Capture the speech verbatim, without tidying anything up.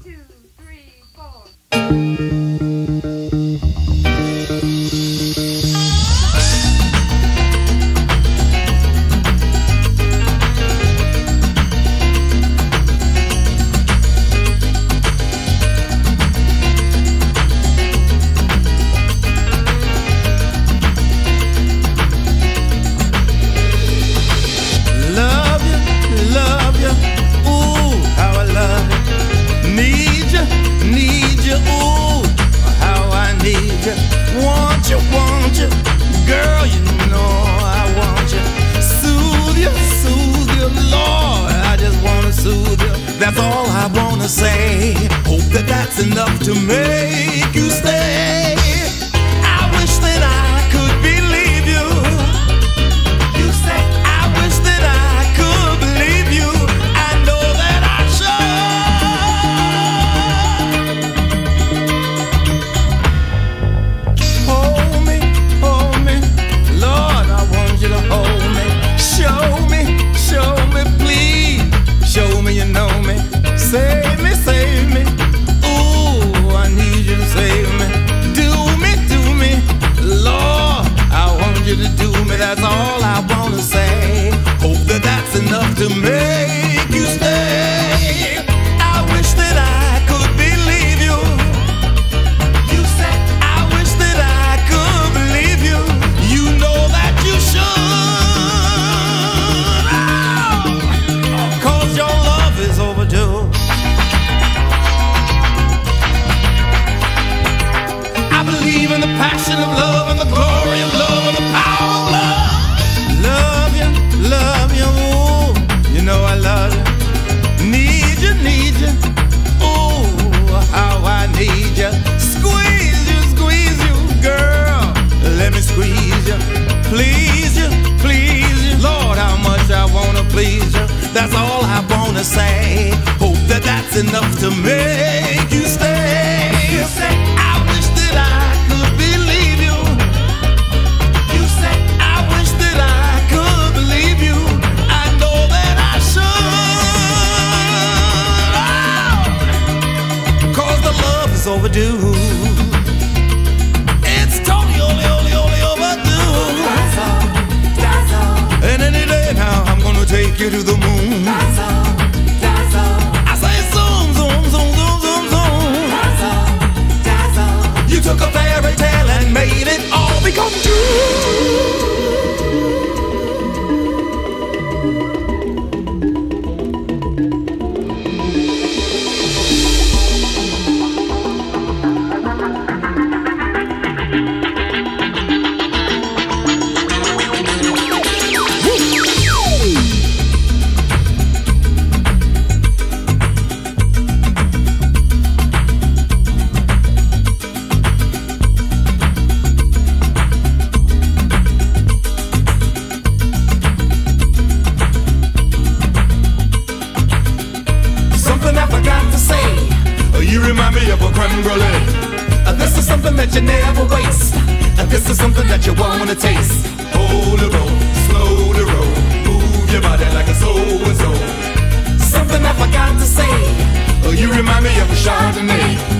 two, three, four. That's all I wanna say. Hope that that's enough to make you stay. I wish that I could believe you. You say I wish that I could believe you. I know that I should. Hold me, hold me, Lord, I want you to hold me. Show me, show me, please. Show me you know me. Save me, save me. Ooh, I need you to save me. Do me, do me. Lord, I want you to do me. That's all I wanna say. Hope that that's enough to make you stay. I wish that I could believe you. You said I wish that I could believe you. You know that you should. Oh, 'cause your love is overdue. In the passion of love and the glory of love and the power of love. Love you, love you, ooh, you know I love you. Need you, need you, ooh, how I need you. Squeeze you, squeeze you, girl, let me squeeze you. Please you, please you, Lord, how much I wanna please you. That's all I wanna say. Hope that that's enough to make you stay. You say I wish that I believe you. You say I wish that I could believe you. I know that I should. Oh, 'cause the love is overdue. It's totally, only, only, only overdue. That's all, that's all. And any day now I'm gonna take you to the moon. That's all, that's all. I say zoom, zoom, zoom, zoom, zoom, zoom. That's all, that's all. You took a fairy tale and made it all become true. You never waste. This is something that you wanna taste. Hold the road, slow the road, move your body like a so-and-so. Something I forgot to say. You remind me of a Chardonnay.